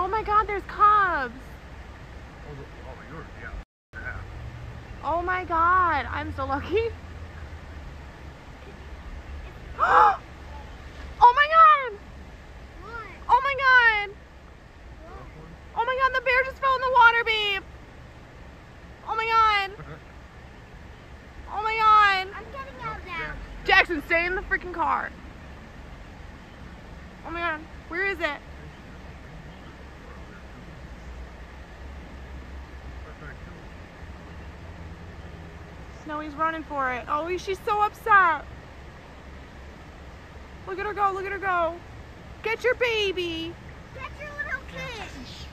Oh my God, there's cubs. Oh, yours, yeah. Oh my God, I'm so lucky. Oh my God! What? Oh my God! Oh my God, the bear just fell in the water, babe. Oh my God! Oh my God! I'm getting out now. Jackson, stay in the freaking car. Oh my God, where is it? Snowy's running for it. Oh, she's so upset. Look at her go, look at her go. Get your baby. Get your little kid.